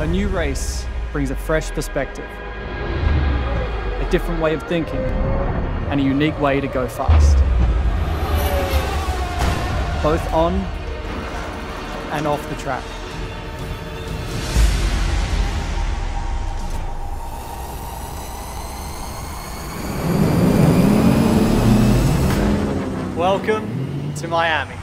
A new race brings a fresh perspective, a different way of thinking, and a unique way to go fast. Both on and off the track. Welcome to Miami.